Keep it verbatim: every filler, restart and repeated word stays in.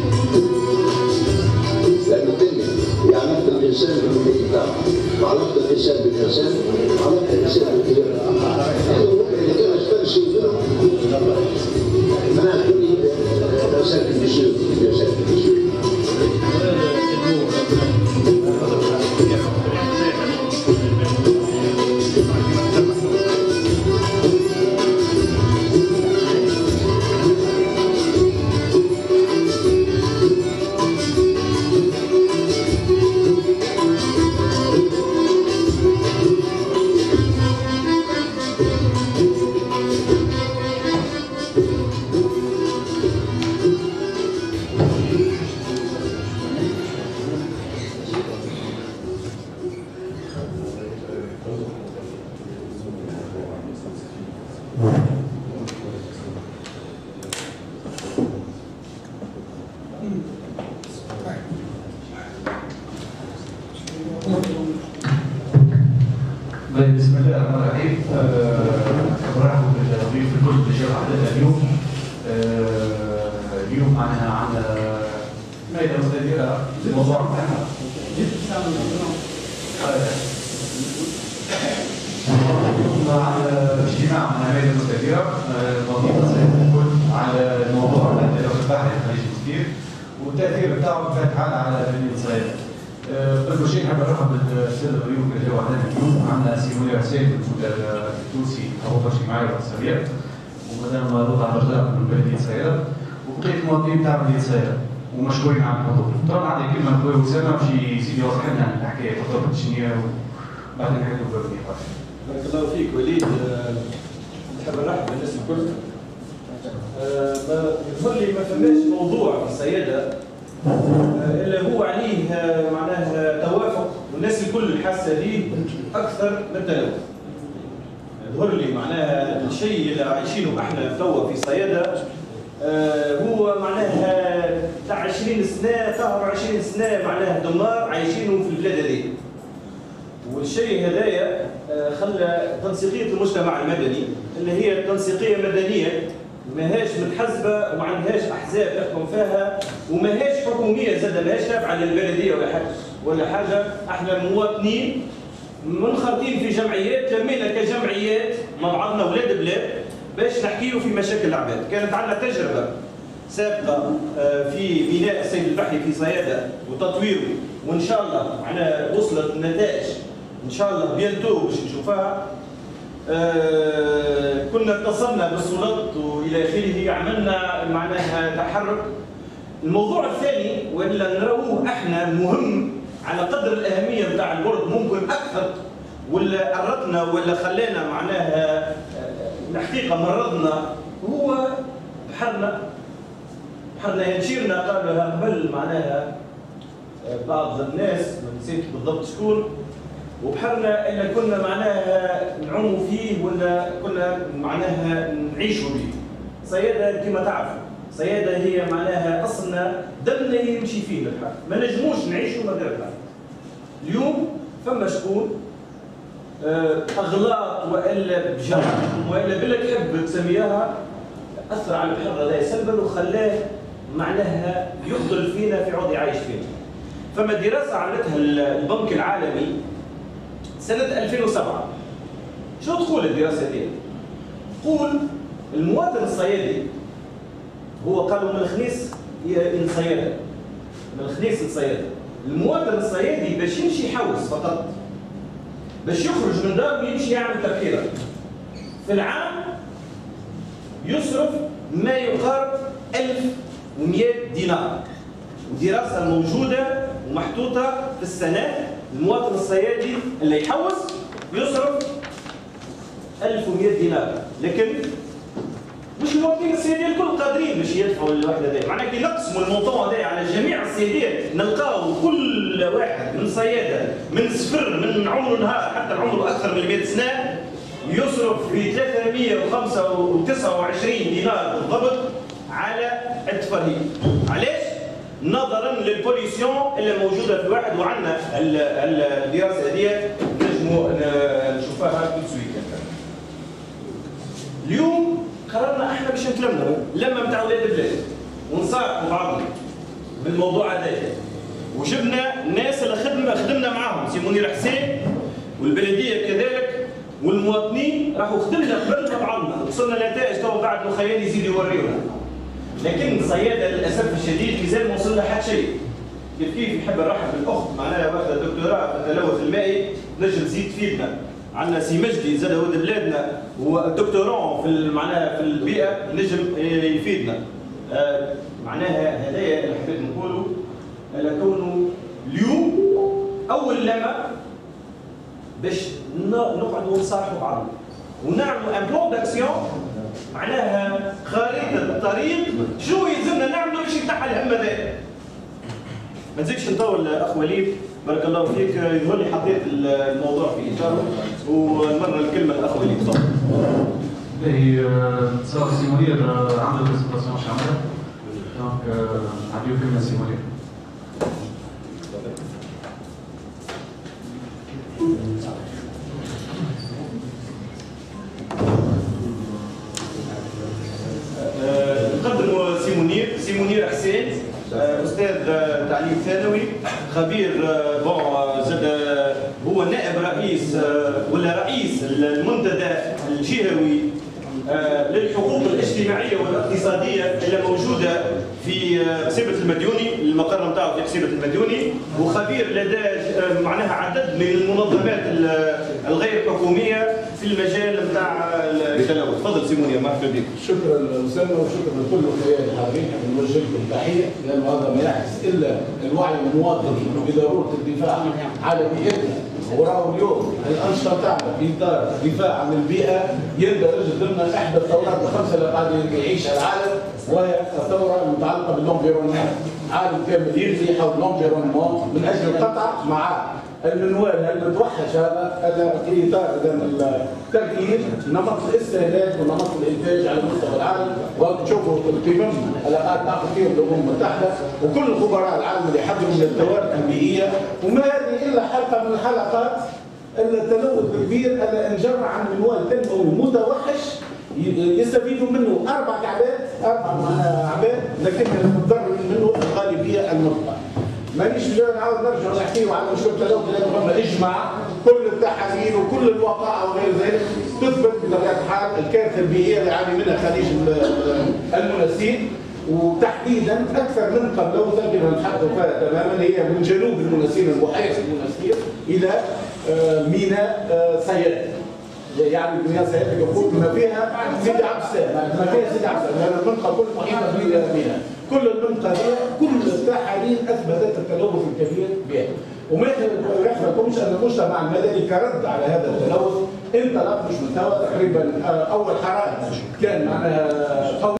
لأن الدنيا هي علاقة الإنسان بالمحيط بتاعه، وعلاقة الإنسان بالإنسان، وعلاقة الإنسان بالغير. يعني اللي كان أشبال شيء منهم أنا أقول لا ساكن بشيء لا ساكن بشيء. بسم الله الرحمن الرحيم. برحب بالضيوف الكل اللي جاوا حدثنا اليوم. اليوم معنا على مائدة مستديرة الموضوع بتاعنا. على اجتماع مع مائدة مستديرة وظيفة الكل على الموضوع التلوث البحري الخليج كثير والتأثير بتاعه بطبيعة الحال على مدينة صيدا. قبل شيء نحب نرحب بالساده الضيوف اللي جاوا عندنا اليوم. معنا سي منير حسين التونسي هو ماشي معايا في السريع، ومدام رضا الرجاء من بلديه صيدا، وبقيه المواطنين تاع مدينه صيدا ومشكورين على الحضور. طبعا عندي كلمه خويا اسامه باش يزيد يوضح لنا الحكايه بالضبط شنو هي وبعدين نحكيو بالبنيه. بارك الله فيك وليد. نحب نرحب بالناس الكل. يظهر لي ما فماش موضوع في الصيادة الا هو عليه معناه توافق والناس الكل حاسه به اكثر من التلوث. يظهر لي معناها الشيء اللي عايشينه احنا توا في صيادة هو معناها تاع عشرين سنه ظهر عشرين سنه معناها دمار عايشينه في البلاد هذه. والشيء هذايا خلى تنسيقيه المجتمع المدني اللي هي تنسيقيه مدنيه ماهاش متحزبه وما عندهاش احزاب تحكم فيها وماهاش حكوميه زاد ماهاش تابعه للبلديه ولا حاجه ولا حاجه. احنا المواطنين منخرطين في جمعيات، لمينا كجمعيات مع بعضنا ولاد بلاد باش نحكيو في مشاكل العباد. كانت عندنا تجربه سابقه في بناء السيد البحري في صيادة وتطويره، وان شاء الله معناها وصلت النتائج ان شاء الله بيانتو باش نشوفها. آه كنا اتصلنا بالسلطات والى اخره، عملنا معناها تحرك. الموضوع الثاني ولا نروه احنا مهم على قدر الاهميه بتاع الورد ممكن اكثر، ولا قرتنا ولا خلانا معناها الحقيقه مرضنا هو بحرنا. بحرنا ينشيرنا قالوا قبل معناها بعض الناس ما نسيت بالضبط شكون، وبحرنا اللي كنا معناها نعوموا فيه ولا كنا معناها نعيشوا به. صيادة كما تعرفوا صيادة هي معناها اصلنا دمنا يمشي فيه البحر، ما نجموش نعيشوا من غير البحر. اليوم فما شكون اغلاط والا بجرح والا بالك تحب تسميها اثر على البحر هذا سلبا وخلاه معناها يفضل فينا في عوض يعيش فينا. فما دراسه عملتها البنك العالمي سنه ألفين وسبعة. شو تقول الدراسه دي؟ تقول المواطن الصيادي هو قالوا من الخنيس للصياده، من الخنيس للصياده. المواطن الصيادي باش يمشي يحوس فقط، باش يخرج من داره ويمشي يعمل تبكيره في العام يصرف ما يقارب ألف ومئة دينار. ودراسه موجوده ومحطوطه في السنه، المواطن الصيادي اللي يحوس يصرف ألف ومئة دينار. لكن مش المواطنين الصياديين الكل قادرين باش يدفعوا الوحده دي. معناها كي نقسموا الموضوع هذا على جميع الصيادين نلقاو كل واحد من صياده من صفر من عمره نهار حتى عمره اكثر من مئة سنه يصرف في ثلاثمئة وخمسة وتسعة وعشرين دينار بالضبط على التفريغ. علاش؟ نظرا للبوليسيون اللي موجوده في الواحد. وعندنا الدراسه هذه نجموا نشوفها كل سويت. اليوم قررنا احنا باش نتلموا لما نتاع ولاد البلاد ونصارحوا بعضنا بالموضوع هذا، وجبنا الناس اللي خدمنا خدمنا معاهم سي منير حسين والبلديه كذلك والمواطنين، راحوا خدمنا قبل طبعا وصلنا لنتائج تو بعد الخيال يزيد يوريونا. لكن الصياده للاسف الشديد مازال ما وصلنا حتى شيء. كيف كيف يحب نرحب بالاخت معناها واخده دكتوراه في التلوث المائي نجم تزيد تفيدنا. عندنا سي مجدي زاد ولد بلادنا ودكتوراه في معناها في البيئه نجم يفيدنا. آه معناها هدايا اللي حبيت نقوله لكونه اليوم اول لما باش نقعدوا نصالحوا بعضنا ونعملوا ان بلان داكسيون، معناها خريطه طريق شو يلزمنا نعملوا باش يتحل الهم هذا. ما نزيدش نطول اخ وليد، بارك الله فيك، يظهر لي حطيت الموضوع في اطاره ونمر الكلمه للاخ وليد. تفضل. باهي تصور سي منير عنده بريزنتاسيون شامله، دونك نعطيو كلمه سي منير. نقدموا سي منير، سي منير حسين استاذ تعليم ثانوي خبير، بون زاد هو نائب رئيس ولا رئيس المنتدى الجهوي للحقوق الاجتماعيه والاقتصاديه اللي موجوده في حسيبه المديوني، المقر نتاعو في حسيبه المديوني، وخبير لدى معناها عدد من المنظمات الغير حكوميه في المجال نتاع التلوث. تفضل سي منير، مرحبا بك. شكرا اسامه وشكرا لكل اخوياي الحاضرين، نوجه لكم تحيه لانه هذا ما يعكس الا الوعي المواطنين بضروره الدفاع على بيئتنا. وراهو اليوم الانشطه تاعنا في اطار الدفاع عن البيئه يندرج ضمن احدى الثورات الخمسه اللي قاعد يعيشها العالم، وهي الثوره المتعلقه باللونفيرونمون. عالم كامل يجري حول اللونفيرونمون من اجل القطع مع المنوال المتوحش هذا هذا في اطار تغيير نمط الاستهلاك ونمط الانتاج على مستوى العالم. وتشوفوا القمم علاقات تعقد فيهم الامم المتحده وكل خبراء العالم اللي يحضروا من الكوارث البيئيه، وما هذه الا حلقه من الحلقات التلوث الكبير اللي انجر عن منوال تنموي متوحش يستفيدوا منه اربع كعبات اربع عباد، لكن المتضرر منه الغالبيه المطلقه. مانيش جاي نعاود نرجع نحكيو على مشروع التلوث لانه فما اجماع كل التحاليل وكل الوقائع وغير ذلك تثبت بطبيعه الحال الكارثه البيئيه اللي يعاني منها خليج المناسين، وتحديدا اكثر منطقه تلوثا كما نتحدثوا فيها تماما هي من جنوب المناسين البحيره المناسير الى ميناء صياد. يعني ميناء صياد يقول ما فيها سيدي عبد السلام، ما فيها سيدي عبد السلام، لان المنطقه كلها محيطه بميناء. كل المنطقه دي كل التحاليل اثبتت التلوث الكبير بها، وما يخفاكمش ان المجتمع المدني كرد على هذا التلوث انطلق مش من توا تقريبا اول حرائق كان معناها